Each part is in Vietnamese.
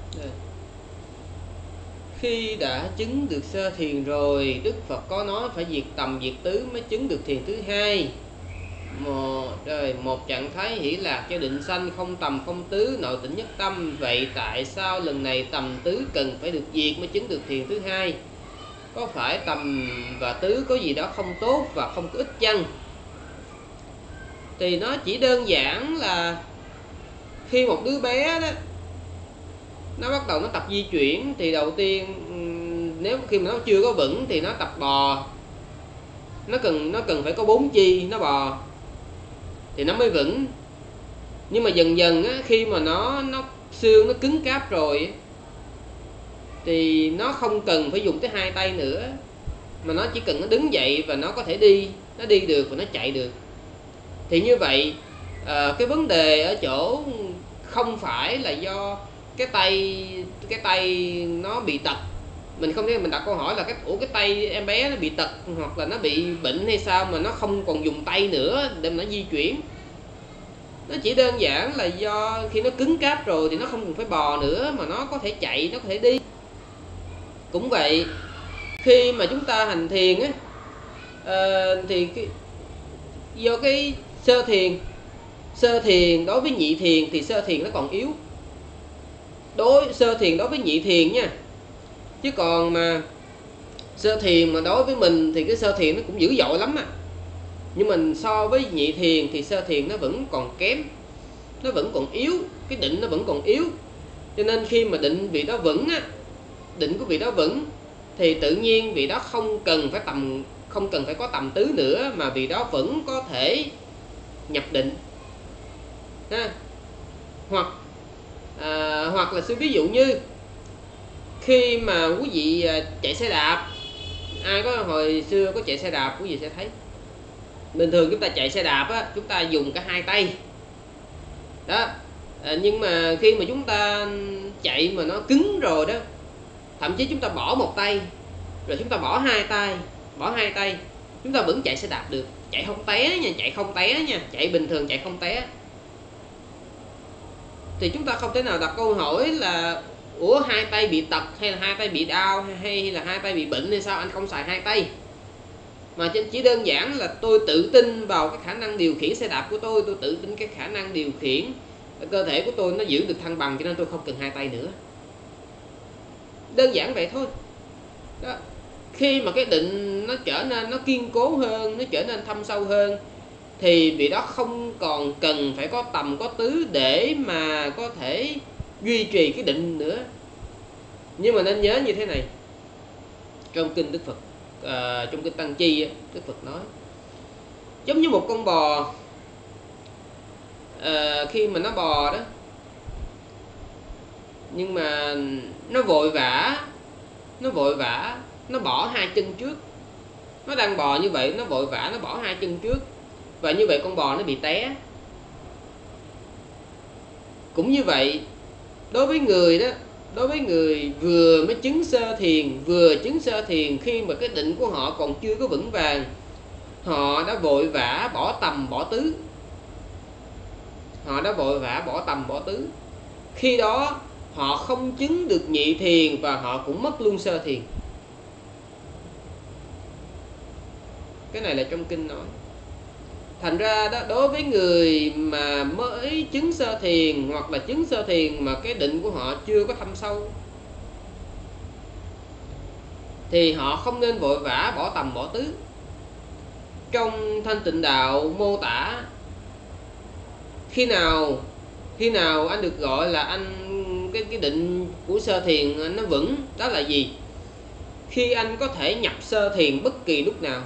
Đây. Khi đã chứng được sơ thiền rồi, Đức Phật có nói phải diệt tầm diệt tứ mới chứng được thiền thứ hai. Một trạng thái hỷ lạc cho định sanh, không tầm không tứ, nội tĩnh nhất tâm. Vậy tại sao lần này tầm tứ cần phải được diệt mới chứng được thiền thứ hai? Có phải tầm và tứ có gì đó không tốt và không có ích chăng? Thì nó chỉ đơn giản là khi một đứa bé đó nó bắt đầu nó tập di chuyển, thì đầu tiên nếu khi mà nó chưa có vững thì nó tập bò, nó cần phải có 4 chi nó bò thì nó mới vững. Nhưng mà dần dần á, khi mà nó xương nó cứng cáp rồi thì nó không cần phải dùng tới 2 tay nữa, mà nó chỉ cần nó đứng dậy và nó có thể đi, nó đi được và nó chạy được. Thì như vậy cái vấn đề ở chỗ không phải là do cái tay nó bị tật. Mình không thể mình đặt câu hỏi là cái tay em bé nó bị tật hoặc là nó bị bệnh hay sao mà nó không còn dùng tay nữa để mà nó di chuyển. Nó chỉ đơn giản là do khi nó cứng cáp rồi thì nó không cần phải bò nữa, mà nó có thể chạy, nó có thể đi. Cũng vậy, khi mà chúng ta hành thiền á, thì do cái sơ thiền đối với nhị thiền thì sơ thiền nó còn yếu. Sơ thiền đối với nhị thiền nha, chứ còn mà sơ thiền mà đối với mình thì cái sơ thiền nó cũng dữ dội lắm. Nhưng mình so với nhị thiền thì sơ thiền nó vẫn còn kém, nó vẫn còn yếu, cái định nó vẫn còn yếu. Cho nên khi mà định vị đó vững á, định của vị đó vững thì tự nhiên vị đó không cần phải có tầm tứ nữa, mà vị đó vẫn có thể nhập định ha. Hoặc là ví dụ như khi mà quý vị chạy xe đạp, ai có hồi xưa có chạy xe đạp quý vị sẽ thấy bình thường chúng ta chạy xe đạp á, chúng ta dùng cả 2 tay đó. Nhưng mà khi mà chúng ta chạy mà nó cứng rồi đó, thậm chí chúng ta bỏ một tay rồi chúng ta bỏ hai tay chúng ta vẫn chạy xe đạp được, chạy không té nha, chạy bình thường chạy không té. Thì chúng ta không thể nào đặt câu hỏi là ủa 2 tay bị tật hay là 2 tay bị đau hay là 2 tay bị bệnh hay sao anh không xài 2 tay. Mà chỉ đơn giản là tôi tự tin vào cái khả năng điều khiển xe đạp của tôi tự tin cái khả năng điều khiển cơ thể của tôi nó giữ được thăng bằng, cho nên tôi không cần 2 tay nữa. Đơn giản vậy thôi đó. Khi mà cái định nó trở nên nó kiên cố hơn, nó trở nên thâm sâu hơn, thì vị đó không còn cần phải có tầm có tứ để mà có thể duy trì cái định nữa. Nhưng mà nên nhớ như thế này, trong kinh Đức Phật, trong kinh Tăng Chi, Đức Phật nói giống như một con bò, khi mà nó bò đó, nhưng mà nó vội vã nó bỏ 2 chân trước. Nó đang bò như vậy, nó vội vã nó bỏ 2 chân trước, và như vậy con bò nó bị té. Cũng như vậy, đối với người vừa mới chứng sơ thiền, khi mà cái định của họ còn chưa có vững vàng, họ đã vội vã bỏ tầm bỏ tứ. Khi đó họ không chứng được nhị thiền và họ cũng mất luôn sơ thiền. Cái này là trong kinh nói. Thành ra đó, đối với người mà mới chứng sơ thiền hoặc là chứng sơ thiền mà cái định của họ chưa có thâm sâu, thì họ không nên vội vã bỏ tầm bỏ tứ. Trong Thanh Tịnh Đạo mô tả khi nào anh được gọi là cái định của sơ thiền nó vững, đó là gì? Khi anh có thể nhập sơ thiền bất kỳ lúc nào,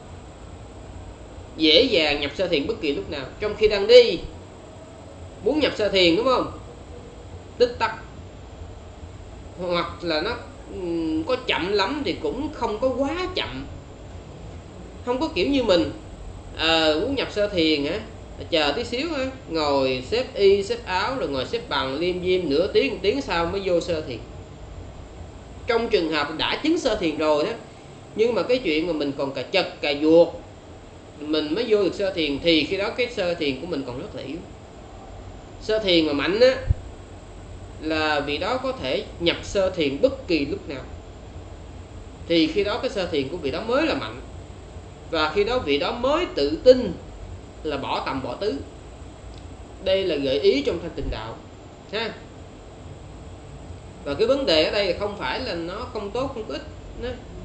dễ dàng nhập sơ thiền bất kỳ lúc nào. Trong khi đang đi muốn nhập sơ thiền, đúng không, tích tắc, hoặc là nó có chậm lắm thì cũng không có quá chậm, không có kiểu như mình muốn nhập sơ thiền hả, chờ tí xíu hả, ngồi xếp y xếp áo rồi ngồi xếp bằng liêm diêm nửa tiếng 1 tiếng sau mới vô sơ thiền. Trong trường hợp đã chứng sơ thiền rồi đó, nhưng mà cái chuyện mà mình còn cà chật cà vuột mình mới vô được sơ thiền, thì khi đó cái sơ thiền của mình còn rất là yếu. Sơ thiền mà mạnh á là vị đó có thể nhập sơ thiền bất kỳ lúc nào, thì khi đó cái sơ thiền của vị đó mới là mạnh, và khi đó vị đó mới tự tin là bỏ tầm bỏ tứ. Đây là gợi ý trong thanh tịnh đạo ha. Và cái vấn đề ở đây không phải là nó không tốt không ít,